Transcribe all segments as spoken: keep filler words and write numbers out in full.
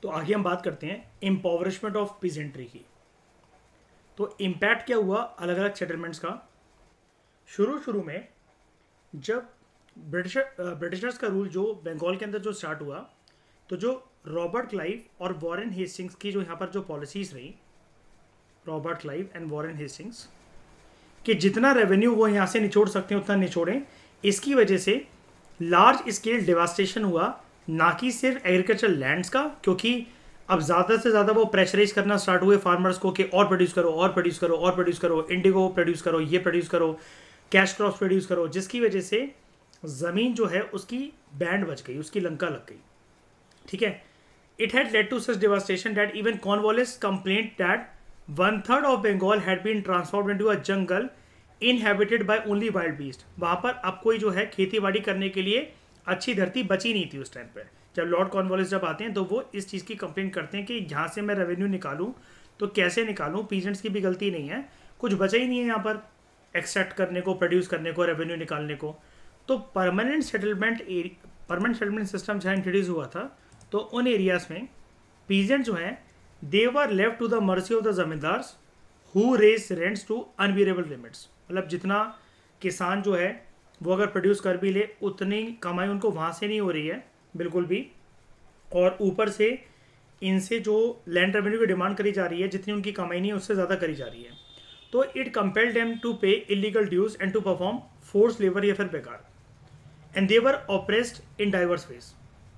तो आगे हम बात करते हैं एम्पावरमेंट ऑफ पीजेंट्री की। तो इम्पैक्ट क्या हुआ अलग अलग सेटलमेंट्स का। शुरू शुरू में जब ब्रिटिश ब्रिटिशर्स का रूल जो बंगाल के अंदर जो स्टार्ट हुआ, तो जो रॉबर्ट क्लाइव और वॉरेन हेस्टिंग्स की जो यहाँ पर जो पॉलिसीज रही, Robert Clive and Warren Hastings, कि जितना रेवेन्यू वो यहाँ से निचोड़ सकते हैं उतना निचोड़ें। इसकी वजह से लार्ज स्केल डिवास्टेशन हुआ, ना कि सिर्फ एग्रीकल्चर लैंड्स का, क्योंकि अब ज़्यादा से ज़्यादा वो प्रेशराइज करना स्टार्ट हुए फार्मर्स को कि और प्रोड्यूस करो और प्रोड्यूस करो और प्रोड्यूस करो, इंडिगो प्रोड्यूस करो, ये प्रोड्यूस करो, कैश क्रॉप्स प्रोड्यूस करो, जिसकी वजह से ज़मीन जो है उसकी बैंड बच गई, उसकी लंका लग गई। ठीक है, it had led to such devastation that even Cornwallis complaint that one third of Bengal had been transformed into a jungle inhabited by only wild beast. वहाँ पर अब कोई जो है खेती बाड़ी करने के लिए अच्छी धरती बची नहीं थी उस टाइम पे। जब लॉर्ड कॉर्नवालिस जब आते हैं तो वो इस चीज़ की कंप्लेन करते हैं कि यहाँ से मैं रेवेन्यू निकालूं तो कैसे निकालूं, पीजेंट्स की भी गलती नहीं है, कुछ बचा ही नहीं है यहाँ पर एक्सट्रैक्ट करने को, प्रोड्यूस करने को, रेवेन्यू निकालने को। तो permanent settlement permanent settlement system जहाँ इंट्रोड्यूस हुआ था, तो उन एरियाज में पीजेंट जो हैं they were left to the mercy of the zamindars who raise rents to unbearable limits. मतलब जितना किसान जो है वो अगर प्रोड्यूस कर भी ले उतनी कमाई उनको वहाँ से नहीं हो रही है बिल्कुल भी, और ऊपर से इनसे जो लैंड रेवेन्यू की डिमांड करी जा रही है जितनी उनकी कमाई नहीं है उससे ज़्यादा करी जा रही है। तो it compelled them to pay illegal dues and to perform force labour या फिर बेकार, and they were oppressed in diverse ways.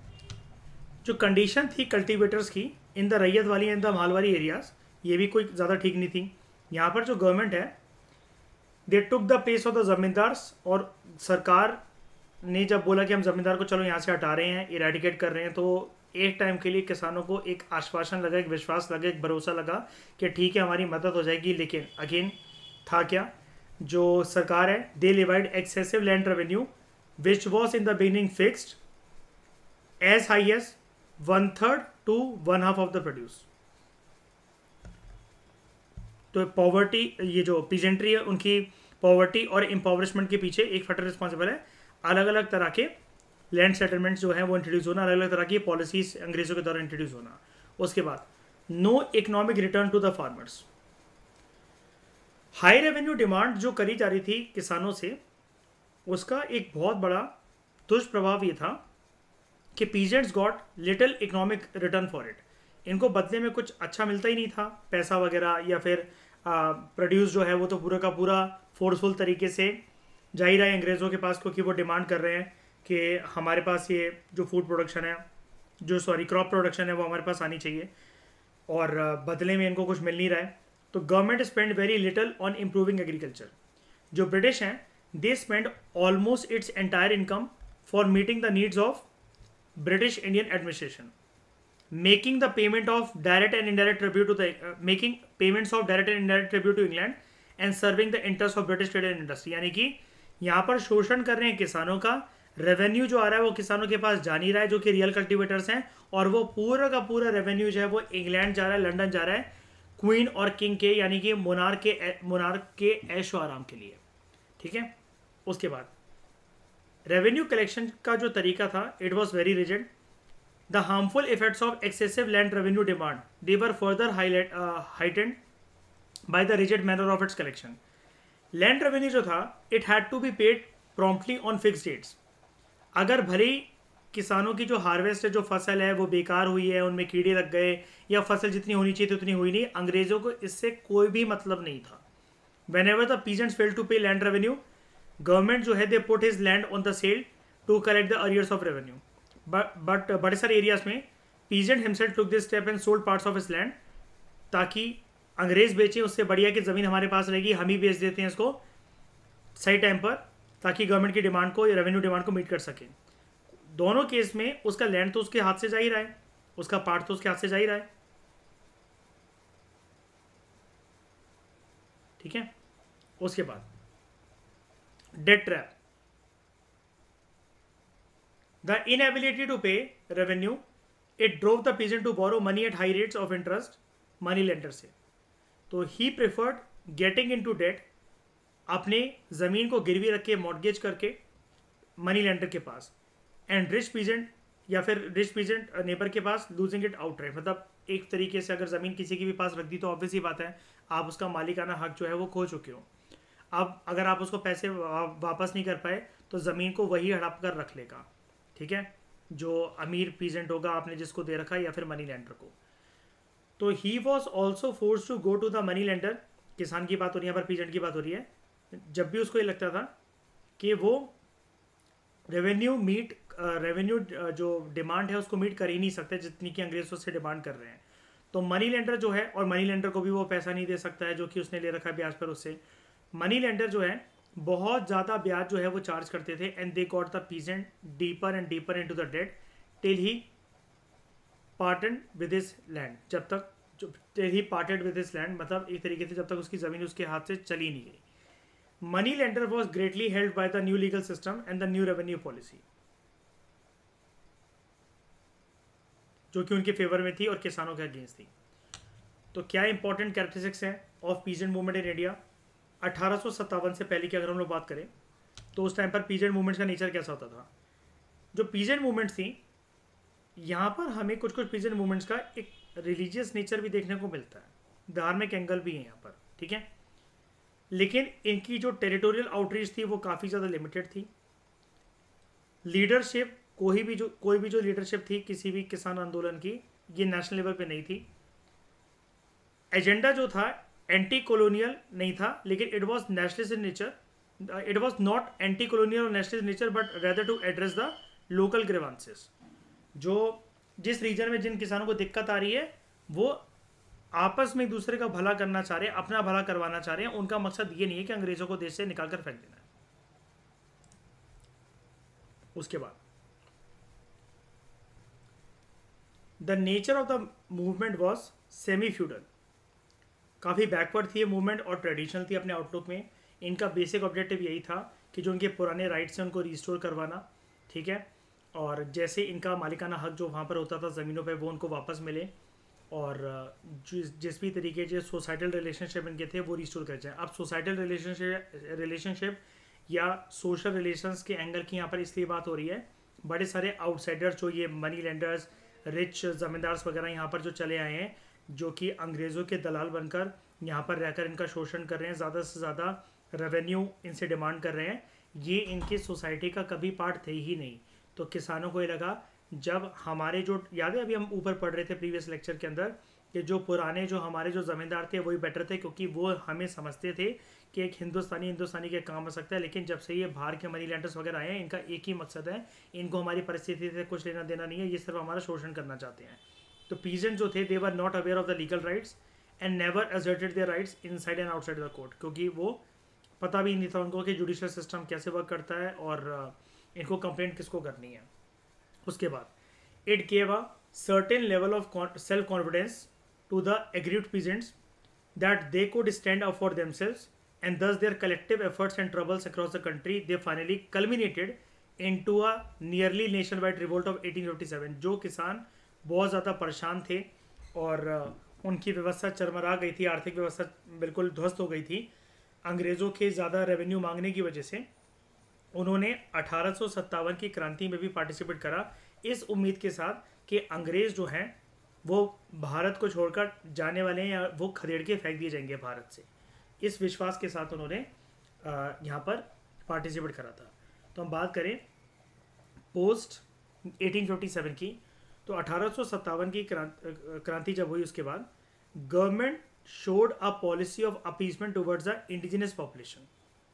जो कंडीशन थी कल्टिवेटर्स की इन द रैयत वाली एंड द मालवारी एरियाज, ये भी कोई ज़्यादा ठीक नहीं थी। यहाँ पर जो गवर्नमेंट है they took the place of the zamindars, और सरकार ने जब बोला कि हम जमींदार को चलो यहाँ से हटा रहे हैं, इरेडिकेट कर रहे हैं, तो एक टाइम के लिए किसानों को एक आश्वासन लगा, एक विश्वास लगा, एक भरोसा लगा कि ठीक है हमारी मदद हो जाएगी। लेकिन अगेन था क्या, जो सरकार है they levied excessive land revenue which was in the beginning fixed as high as one third to one half of the produce. तो पॉवर्टी, ये जो पीजेंट्री है उनकी पॉवर्टी और एम्पावरमेंट के पीछे एक फैक्टर रिस्पॉन्सिबल है। अलग अलग तरह के लैंड सेटलमेंट्स जो हैं वो इंट्रोड्यूस होना, अलग अलग तरह की पॉलिसीज अंग्रेजों के द्वारा इंट्रोड्यूस होना। उसके बाद no economic return to the farmers. High revenue demand जो करी जा रही थी किसानों से, उसका एक बहुत बड़ा दुष्प्रभाव ये था कि peasants got little economic return for it. इनको बदले में कुछ अच्छा मिलता ही नहीं था, पैसा वगैरह या फिर प्रोड्यूस जो है वो तो पूरा का पूरा फोर्सफुल तरीके से जा ही रहा है अंग्रेज़ों के पास, क्योंकि वो डिमांड कर रहे हैं कि हमारे पास ये जो फूड प्रोडक्शन है, जो सॉरी क्रॉप प्रोडक्शन है वो हमारे पास आनी चाहिए, और बदले में इनको कुछ मिल नहीं रहा है। तो government spend very little on improving agriculture. जो ब्रिटिश हैं they spend almost its entire income for meeting the needs of British Indian administration, making the payment of direct and indirect tribute to the uh, making payments of direct and indirect tribute to England and serving the interests of British trade and industry। यानी कि यहाँ पर शोषण कर रहे हैं किसानों का, रेवेन्यू जो आ रहा है वो किसानों के पास जा नहीं रहा है जो कि रियल कल्टिवेटर्स हैं, और वो पूरा का पूरा रेवेन्यू जो है वो इंग्लैंड जा रहा है, लंदन जा रहा है क्वीन और किंग के, यानी कि मोनार्क के मोनार्क के ऐशो आराम के लिए। ठीक है, उसके बाद रेवेन्यू कलेक्शन का जो तरीका था it was very rigid. The harmful effects of excessive land revenue demand, they were further highlight, uh, heightened by the rigid manner of its collection. Land revenue जो था it had to be paid promptly on fixed dates. अगर भले किसानों की जो harvest है, जो फसल है वो बेकार हुई है, उनमें कीड़े लग गए या फसल जितनी होनी चाहिए थी उतनी हुई नहीं, अंग्रेजों को इससे कोई भी मतलब नहीं था। Whenever the peasants failed to pay land revenue, government जो है they put his land on the sale to collect the arrears of revenue. But but बड़े सारे एरियाज में peasant himself took this step and sold parts of his land, ताकि अंग्रेज बेचें उससे बढ़िया कि ज़मीन हमारे पास रहेगी, हम ही बेच देते हैं इसको सही टाइम पर, ताकि गवर्नमेंट की डिमांड को, रेवेन्यू डिमांड को मीट कर सकें। दोनों केस में उसका लैंड तो उसके हाथ से जा ही रहा है, उसका पार्ट तो उसके हाथ से जा ही रहा है। ठीक है, उसके बाद debt trap. The inability to pay revenue, it drove the peasant to borrow money at high rates of interest money lender से। तो he preferred getting into debt, अपने ज़मीन को गिरवी रख के मॉर्गेज करके मनी लेंडर के पास, एंड रिच पीजेंट या फिर रिच पीजेंट नेबर के पास लूजिंग इट आउटराइट, मतलब एक तरीके से अगर ज़मीन किसी के भी पास रख दी तो ऑब्वियस ही बात है आप उसका मालिकाना हक जो है वो खो चुके हो। अब अगर आप उसको पैसे वापस नहीं कर पाए तो ज़मीन को वही हड़प कर रख लेगा, ठीक है, जो अमीर पीजेंट होगा आपने जिसको दे रखा है या फिर मनी लैंडर को। तो he was also force to go to the money lender, किसान की बात हो रही है, यहाँ पर पीजेंट की बात हो रही है। जब भी उसको ये लगता था कि वो रेवेन्यू मीट रेवेन्यू जो डिमांड है उसको मीट कर ही नहीं सकते जितनी कि अंग्रेज उससे डिमांड कर रहे हैं, तो मनी लेंडर जो है, और मनी लेंडर को भी वो पैसा नहीं दे सकता है जो कि उसने ले रखा है ब्याज पर उससे, मनी लेंडर जो है बहुत ज़्यादा ब्याज जो है वो चार्ज करते थे। And they got the peasant deeper and deeper into the debt till he parted with his land, जब तक जो till he parted with his land, मतलब एक तरीके से जब तक उसकी ज़मीन उसके हाथ से चली नहीं गई। Money lender was greatly held by the new legal system and the new revenue policy, जो कि उनके फेवर में थी और किसानों के अगेंस्ट थी। तो क्या इंपॉर्टेंट कैरेक्टरिस्टिक्स हैं of peasant movement in India? अठारह सौ सत्तावन से पहले की अगर हम लोग बात करें तो उस टाइम पर पीजेंट मूवमेंट्स का नेचर कैसा होता था? जो पीजेंट मूवमेंट्स थी, यहाँ पर हमें कुछ कुछ पीजेंट मूवमेंट्स का एक रिलीजियस नेचर भी देखने को मिलता है, धार्मिक एंगल भी है यहाँ पर, ठीक है, लेकिन इनकी जो टेरिटोरियल आउटरीच थी वो काफ़ी ज़्यादा लिमिटेड थी। लीडरशिप कोई भी जो कोई भी जो लीडरशिप थी किसी भी किसान आंदोलन की, ये नेशनल लेवल पे नहीं थी। एजेंडा जो था एंटी कॉलोनियल नहीं था, लेकिन it was nationalist in nature, it was not anti colonial और nationalist in nature but rather to address the local grievances. जो जिस रीजन में जिन किसानों को दिक्कत आ रही है वो आपस में एक दूसरे का भला करना चाह रहे हैं, अपना भला करवाना चाह रहे हैं। उनका मकसद ये नहीं है कि अंग्रेजों को देश से निकाल कर फेंक देना है। उसके बाद the nature of the movement was semi feudal, काफ़ी बैकवर्ड थी ये मूवमेंट और ट्रेडिशनल थी अपने आउटलुक में। इनका बेसिक ऑब्जेक्टिव यही था कि जो उनके पुराने राइट्स हैं उनको रिस्टोर करवाना, ठीक है, और जैसे इनका मालिकाना हक जो वहाँ पर होता था ज़मीनों पे वो उनको वापस मिले, और जिस जिस भी तरीके से सोसाइटल रिलेशनशिप इनके थे वो रिस्टोर कर जाए। अब सोसाइटल रिलेशनशिप रिलेशनशिप या सोशल रिलेशंस के एंगल की यहाँ पर इसलिए बात हो रही है, बड़े सारे आउटसाइडर्स जो ये मनी लेंडर्स, रिच ज़मींदार्स वगैरह यहाँ पर जो चले आए हैं, जो कि अंग्रेज़ों के दलाल बनकर यहाँ पर रहकर इनका शोषण कर रहे हैं, ज़्यादा से ज़्यादा रेवेन्यू इनसे डिमांड कर रहे हैं, ये इनकी सोसाइटी का कभी पार्ट थे ही नहीं। तो किसानों को ये लगा, जब हमारे जो याद है अभी हम ऊपर पढ़ रहे थे प्रीवियस लेक्चर के अंदर कि जो पुराने जो हमारे जो ज़मींदार थे वही बेटर थे, क्योंकि वो हमें समझते थे कि एक हिंदुस्तानी हिंदुस्तानी के काम आ सकता है। लेकिन जब से ये बाहर के मनी लैंडर्स वगैरह आए हैं, इनका एक ही मकसद है, इनको हमारी परिस्थिति से कुछ लेना देना नहीं है, ये सिर्फ हमारा शोषण करना चाहते हैं। तो पीजेंट जो थे they were not aware of the legal rights and never asserted their rights inside and outside the court, क्योंकि वो पता भी नहीं था उनको कि जुडिशियल सिस्टम कैसे वर्क करता है और इनको कंप्लेंट किसको करनी है। उसके बाद it gave a certain level of self confidence to the aggrieved peasants that they could stand up for themselves, and thus their collective efforts and troubles across the country they finally culminated into a nearly nationwide revolt of eighteen fifty-seven। जो किसान बहुत ज़्यादा परेशान थे और उनकी व्यवस्था चरमरा गई थी, आर्थिक व्यवस्था बिल्कुल ध्वस्त हो गई थी अंग्रेज़ों के ज़्यादा रेवेन्यू मांगने की वजह से। उन्होंने अठारह सौ सत्तावन की क्रांति में भी पार्टिसिपेट करा, इस उम्मीद के साथ कि अंग्रेज़ जो हैं वो भारत को छोड़कर जाने वाले हैं या वो खदेड़ के फेंक दिए जाएंगे भारत से। इस विश्वास के साथ उन्होंने यहाँ पर पार्टिसिपेट करा था। तो हम बात करें पोस्ट अठारह सौ सत्तावन की, तो अठारह सौ सत्तावन की क्रांति जब हुई उसके बाद government showed a policy of appeasement towards the indigenous population,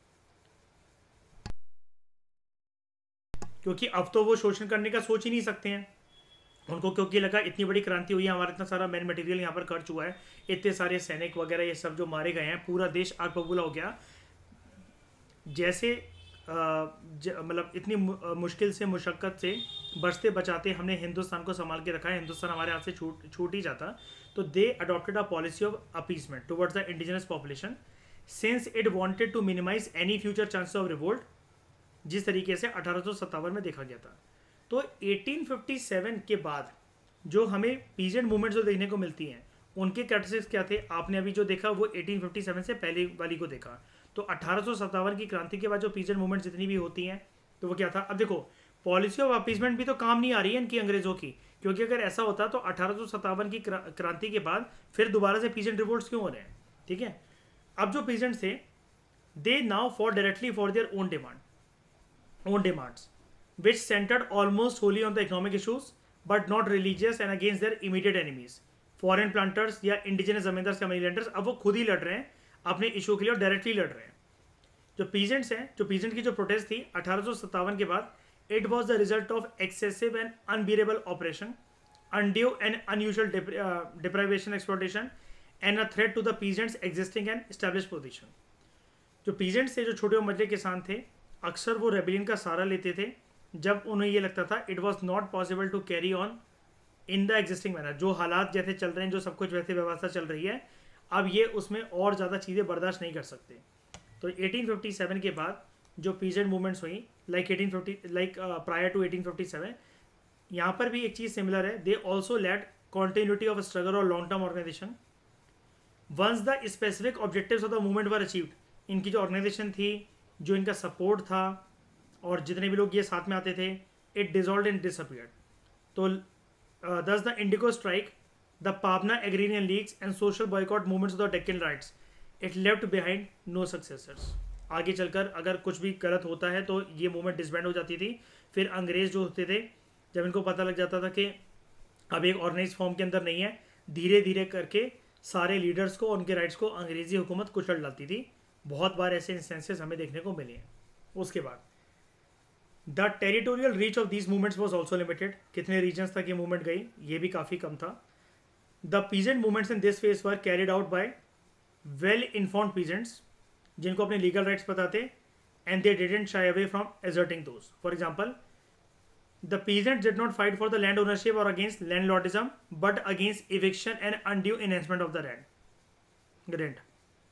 क्योंकि अब तो वो शोषण करने का सोच ही नहीं सकते हैं उनको, क्योंकि लगा इतनी बड़ी क्रांति हुई है, हमारा इतना सारा मैन मटेरियल यहाँ पर खर्च हुआ है, इतने सारे सैनिक वगैरह ये सब जो मारे गए हैं, पूरा देश आग बबूला हो गया। जैसे मतलब इतनी मुश्किल से मुशक्क़त से बचते बचाते हमने हिंदुस्तान को संभाल के रखा है, हिंदुस्तान हमारे हाथ से छूट छूट ही जाता। तो they adopted a policy of appeasement towards the indigenous population since it wanted to minimise any future chances of revolt, जिस तरीके से अठारह सौ सत्तावन में देखा गया था। तो अठारह सौ सत्तावन के बाद जो हमें पीजेंट मूवमेंट जो देखने को मिलती हैं उनके कैरेक्टरिस्टिक्स क्या थे, आपने अभी जो देखा वो अठारह सौ सत्तावन से पहले वाली को देखा। तो अठारह सौ सत्तावन की क्रांति के बाद जो पीजेंट मूवमेंट जितनी भी होती हैं तो वो क्या था? अब देखो पॉलिसी ऑफ अपीसमेंट भी तो काम नहीं आ रही है इनकी अंग्रेजों की, क्योंकि अगर ऐसा होता तो अठारह सौ सत्तावन की क्रा- क्रांति के बाद फिर दोबारा से पीजेंट रिवोल्ट्स क्यों हो रहे हैं? ठीक है, अब जो पीजेंट्स थे they now for directly for their own demand own demands which centred almost wholly on the economic issues but not religious and against their immediate enemies. Foreign planters या इंडिजिनस जमींदार्स या मनी लैंडर्स अब वो खुद ही लड़ रहे हैं अपने issue के लिए और डायरेक्टली लड़ रहे हैं। जो पीजेंट्स हैं, जो पीजेंट की जो प्रोटेस्ट थी अठारह सौ सत्तावन के बाद, it was the result of excessive and unbearable oppression, undue and unusual dep- uh, deprivation, exploitation, and a threat to the peasants' existing and established position. जो peasants थे, जो छोटे और मजले किसान थे, अक्सर वो रेबिलियन का सहारा लेते थे जब उन्हें ये लगता था it was not possible to carry on in the existing manner. जो हालात जैसे चल रहे हैं, जो सब कुछ वैसे व्यवस्था चल रही है, अब ये उसमें और ज़्यादा चीज़ें बर्दाश्त नहीं कर सकते। तो अठारह सौ सत्तावन के बाद जो पीजेंट मूवमेंट्स हुई, like eighteen fifty like prior to eighteen fifty seven, यहाँ पर भी एक चीज़ सिमिलर है। They also led continuity of struggle और long term organisation once the specific objectives of the movement were achieved. इनकी जो ऑर्गेनाइजेशन थी, जो इनका सपोर्ट था और जितने भी लोग ये साथ में आते थे, इट डिजॉल्व एंड डिसअपियर्ड। तो thus the indigo strike, the Pabna agrarian leagues and social boycott movements of the Deccan riots, it left behind no successors. आगे चलकर अगर कुछ भी गलत होता है तो ये मूवमेंट डिसबैंड हो जाती थी। फिर अंग्रेज जो होते थे, जब इनको पता लग जाता था कि अब एक ऑर्गेनाइज फॉर्म के अंदर नहीं है, धीरे धीरे करके सारे लीडर्स को, उनके राइट्स को अंग्रेजी हुकूमत कुचल डालती थी। बहुत बार ऐसे इंस्टेंसेस हमें देखने को मिले हैं। उसके बाद the territorial reach of these movements was also limited. कितने रीजन्स तक ये मूवमेंट गई, ये भी काफ़ी कम था। The peasant movements in this phase were carried out by well informed peasants, जिनको अपने लीगल राइट्स पता थे, and they didn't shy away from asserting those. For example, the peasants did not fight for the land ownership or against landlordism, but against eviction and undue enhancement of the rent. rent.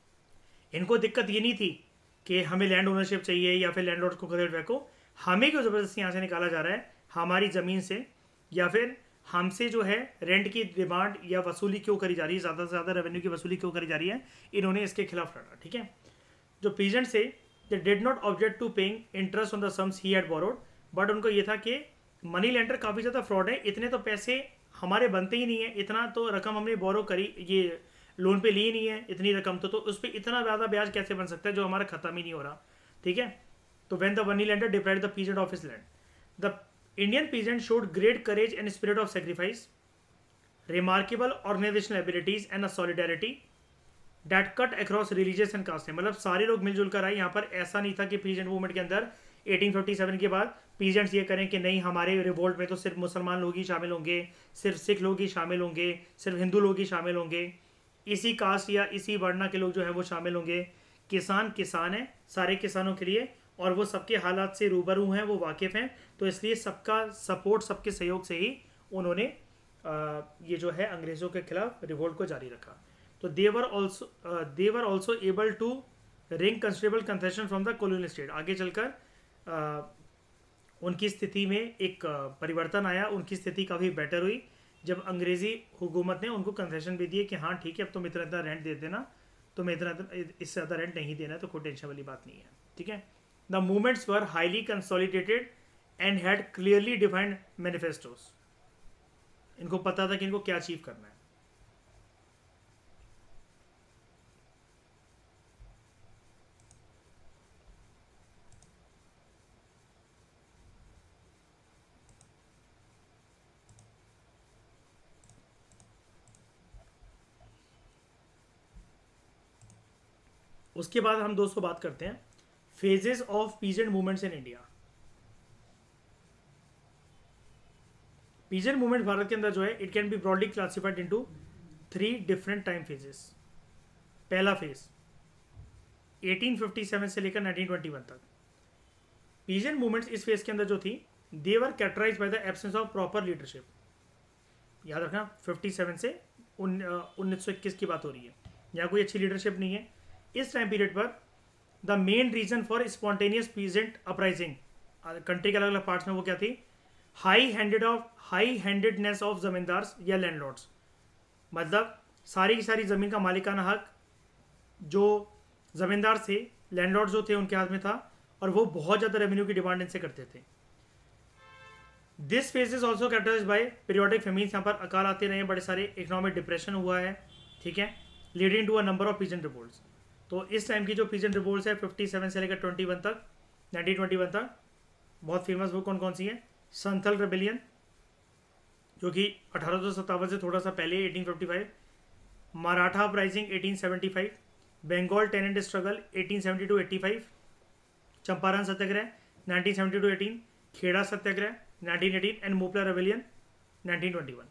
इनको दिक्कत ये नहीं थी कि हमें land ownership चाहिए या फिर लैंडलॉर्ड को खरीद फेंको, हमें क्यों ज़बरदस्ती यहाँ से निकाला जा रहा है हमारी ज़मीन से, या फिर हमसे जो है रेंट की डिमांड या वसूली क्यों करी जा रही है, ज़्यादा से ज़्यादा रेवेन्यू की वसूली क्यों करी जा रही है, इन्होंने इसके खिलाफ लड़ा। ठीक है, जो पीजेंट्स थे, they did not object to paying interest on the sums he had borrowed, but उनको ये था कि मनी लेंडर काफ़ी ज़्यादा फ्रॉड है, इतने तो पैसे हमारे बनते ही नहीं है, इतना तो रकम हमने बोरो करी, ये लोन पे ली नहीं है इतनी रकम, तो तो उस पर इतना ज़्यादा ब्याज कैसे बन सकता है जो हमारा ख़त्म ही नहीं हो रहा। ठीक है, तो when the money lender deprived the peasant of his land, the Indian peasant showed great courage and spirit of sacrifice, remarkable organisational abilities and a solidarity that cut across religious and caste. मतलब सारे लोग मिलजुल कर आए। यहाँ पर ऐसा नहीं था कि पीजेंट मूवमेंट के अंदर अठारह सौ सत्तावन के बाद पीजेंट्स ये करें कि नहीं, हमारे रिवोल्ट में तो सिर्फ मुसलमान लोग ही शामिल होंगे, सिर्फ सिख लोग ही शामिल होंगे, सिर्फ हिंदू लोग ही शामिल होंगे, इसी कास्ट या इसी वर्णा के लोग जो है वो शामिल होंगे। किसान किसान है सारे किसानों के लिए, और वो सबके हालात से रूबरू हैं, वो वाकिफ़ हैं, तो इसलिए सबका सपोर्ट, सबके सहयोग से ही उन्होंने आ, ये जो है अंग्रेज़ों के खिलाफ रिवोल्ट को जारी रखा। तो they were also they were also able to wring considerable concession from the colonial state. आगे चलकर आ, उनकी स्थिति में एक परिवर्तन आया, उनकी स्थिति काफ़ी बेटर हुई जब अंग्रेज़ी हुकूमत ने उनको कंसेशन भी दिए कि हाँ ठीक है, अब तुम इतना इतना रेंट दे देना, तुम्हें इतना इससे ज़्यादा रेंट नहीं देना, तो कोई टेंशन वाली बात नहीं है। ठीक है, the movements were highly consolidated and had clearly defined manifestos. इनको पता था कि इनको क्या अचीव करना है। उसके बाद हम दोस्तों बात करते हैं phases of peasant movements in India. Peasant movement Bharat के अंदर जो है, it can be broadly classified into three different time phases. पहला फेज अठारह सौ सत्तावन से लेकर नाइनटीन ट्वेंटी वन तक। पीजेंट मूवमेंट्स इस फेज के अंदर जो थी, they were characterised by the absence of proper leadership. याद रखना, सत्तावन से उन्नीस सौ इक्कीस की बात हो रही है, यहाँ कोई अच्छी लीडरशिप नहीं है। इस टाइम पीरियड पर the main reason for spontaneous peasant uprising country के अलग अलग पार्ट्स में वो क्या थी, high handed of high handedness of zamindars या लैंडलॉर्ड्स। मतलब सारी की सारी ज़मीन का मालिकाना हक जो ज़मींदार थे, लैंडलॉर्ड्स जो थे, उनके हाथ में था, और वो बहुत ज़्यादा रेवेन्यू की डिमांड इनसे करते थे। This phase is also characterise by periodic famines, यहाँ पर अकाल आते रहे हैं बड़े सारे, इकोनॉमिक डिप्रेशन हुआ है, ठीक है, leading to a number of peasant revolts. तो इस टाइम की जो पीजेंट रिवोल्ट्स है फिफ्टी सेवन से लेकर ट्वेंटी वन तक, नाइनटीन ट्वेंटी वन तक, बहुत फेमस वो कौन कौन सी है? संथल रेबिलियन जो कि अठारह सौ सत्तावन से थोड़ा सा पहले eighteen fifty five, Maratha uprising eighteen seventy five, Bengal tenant struggle eighteen seventy two eighty five, Champaran Satyagraha nineteen seventy two eighteen, Kheda Satyagraha nineteen eighteen and Moplah rebellion nineteen twenty one.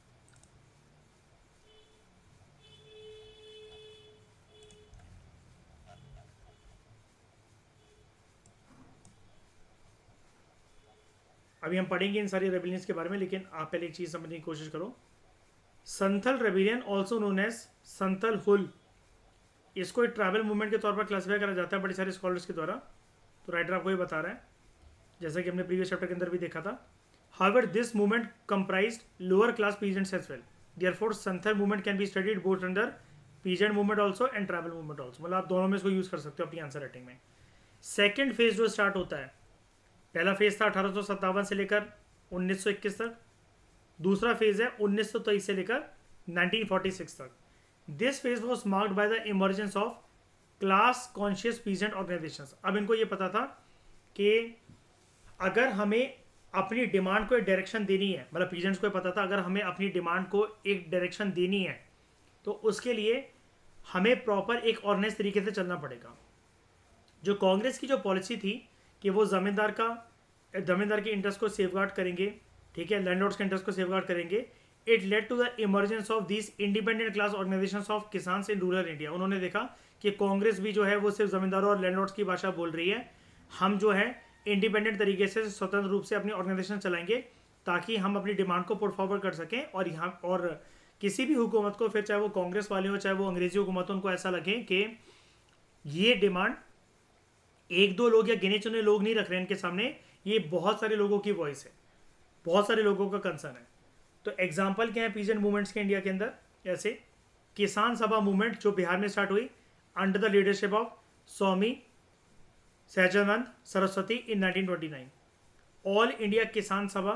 अभी हम पढ़ेंगे इन सारी रेबिलियंस के बारे में, लेकिन आप पहले एक चीज समझने की कोशिश करो। Santhal rebellion also known as Santhal Hul, इसको एक ट्राइबल मूवमेंट के तौर पर क्लासिफाई करा जाता है बड़े सारे स्कॉलर्स के द्वारा। तो राइटर आपको ये बता रहा है, जैसा कि हमने प्रीवियस चैप्टर के अंदर भी देखा था। However this movement comprised lower class peasants as well, therefore Santhal movement can be studied both under peasant movement also and tribal movement also, मतलब आप दोनों में इसको यूज कर सकते हो अपनी आंसर राइटिंग में। सेकेंड फेज जो स्टार्ट होता है, पहला फेज था अठारह सौ सत्तावन से लेकर उन्नीस सौ इक्कीस तक, दूसरा फेज है उन्नीस सौ तेईस से लेकर नाइनटीन फोर्टी सिक्स तक। This phase was marked by the emergence of class conscious peasant organisations. अब इनको ये पता था कि अगर हमें अपनी डिमांड को एक डायरेक्शन देनी है, मतलब पीजेंट्स को पता था अगर हमें अपनी डिमांड को एक डायरेक्शन देनी है तो उसके लिए हमें प्रॉपर एक ऑर्गेनाइज तरीके से चलना पड़ेगा। जो कांग्रेस की जो पॉलिसी थी कि वो जमींदार का जमींदार के इंटरेस्ट को सेफगार्ड करेंगे, ठीक है, लैंडलॉर्ड्स के इंटरेस्ट को सेफगार्ड करेंगे, it led to the emergence of this independent class organisations of kisans in rural India. उन्होंने देखा कि कांग्रेस भी जो है वो सिर्फ जमींदारों और लैंडलॉर्ड्स की भाषा बोल रही है, हम जो है इंडिपेंडेंट तरीके से स्वतंत्र रूप से अपनी ऑर्गेनाइजेशन चलाएंगे ताकि हम अपनी डिमांड को पुट फॉरवर्ड कर सकें। और यहाँ और किसी भी हुकूमत को, फिर चाहे वो कांग्रेस वाले हो चाहे वो अंग्रेजी हुकूमत हो, उनको ऐसा लगे कि ये डिमांड एक दो लोग या गिने चुने लोग नहीं रख रहे हैं इनके सामने, ये बहुत सारे लोगों की वॉइस है, बहुत सारे लोगों का कंसर्न है। तो एग्जाम्पल क्या है पीजेंट मूवमेंट्स के इंडिया के अंदर? ऐसे किसान सभा मूवमेंट जो बिहार में स्टार्ट हुई under the leadership of Swami Sahajanand Saraswati in nineteen twenty nine. All India Kisan Sabha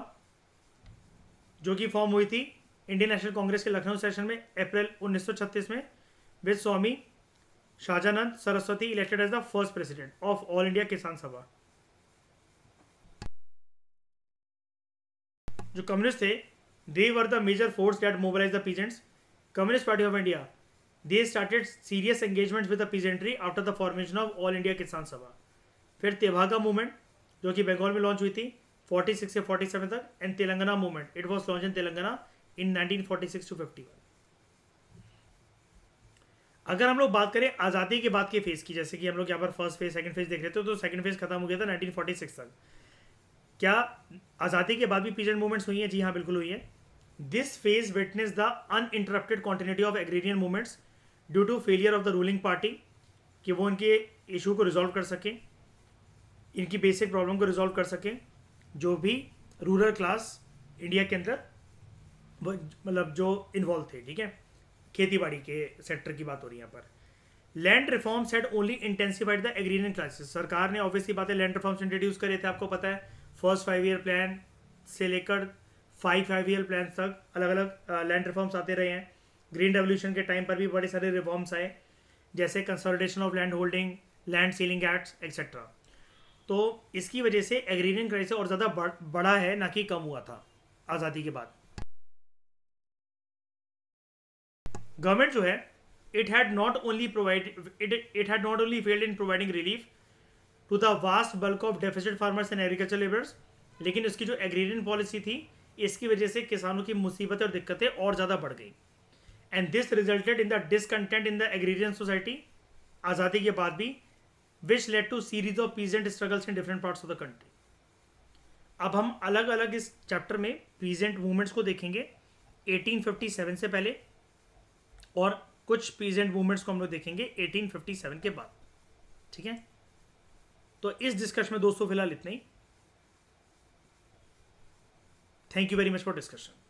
जो कि फॉर्म हुई थी इंडियन नेशनल कांग्रेस के लखनऊ सेशन में अप्रैल उन्नीस सौ छत्तीस में, with Swami Sahajanand Saraswati elected as the first president of all India Kisan Sabha. जो कम्युनिस्ट थे, they were the major force that mobilise the peasants. Communist party of India, they started serious engagement with the peasantry after the formation of all India Kisan Sabha. फिर Tebhaga movement जो कि बंगाल में launch हुई थी forty six से forty seven तक, and Telangana movement, it was launch in Telangana in nineteen forty six to fifty one. अगर हम लोग बात करें आज़ादी के बाद के फेज की, जैसे कि हम लोग यहाँ पर फर्स्ट फेज सेकंड फेज देख रहे थे, तो सेकंड फेज खत्म हो गया था नाइनटीन फोर्टी सिक्स तक। क्या आज़ादी के बाद भी पीजेंट मूवमेंट्स हुई हैं? जी हाँ, बिल्कुल हुई है। This phase witness the uninterrupted continuity of agrarian movements due to failure of the ruling party कि वो इनके इशू को रिजॉल्व कर सके, इनकी बेसिक प्रॉब्लम को रिजॉल्व कर सके, जो भी रूरल क्लास इंडिया के अंदर मतलब जो इन्वॉल्व थे, ठीक है, खेती बाड़ी के सेक्टर की बात हो रही है यहाँ पर। Land reforms had only intensified the agrarian classes. सरकार ने ऑब्वियसली बात है लैंड रिफॉर्म्स इंट्रोड्यूस करे थे, आपको पता है फर्स्ट फाइव ईयर प्लान से लेकर फाइव फाइव ईयर प्लान तक अलग अलग लैंड रिफॉर्म्स आते रहे हैं। ग्रीन रेवोल्यूशन के टाइम पर भी बड़े सारे रिफॉर्म्स आए, जैसे consolidation of land holding, land ceiling acts etcetera. तो इसकी वजह से एग्रीरियन क्राइसिस और ज़्यादा बड़ा है, ना कि कम हुआ था आज़ादी के बाद। गवर्नमेंट जो है it had not only provide it it had not only failed in providing relief to the vast bulk of deficit farmers and agriculture labours, लेकिन इसकी जो एग्रीरियन पॉलिसी थी इसकी वजह से किसानों की मुसीबतें और दिक्कतें और ज़्यादा बढ़ गई। And this resulted in the discontent in the agrarian society आज़ादी के बाद भी, which led to series of peasant struggles in different parts of the country. अब हम अलग अलग इस चैप्टर में पीजेंट मूवमेंट्स को देखेंगे एटीन फिफ्टी सेवन से पहले, और कुछ पीजेंट मूवमेंट्स को हम लोग देखेंगे एटीन फिफ्टी सेवन के बाद, ठीक है। तो इस डिस्कशन में दोस्तों फिलहाल इतना ही। Thank you very much for discussion.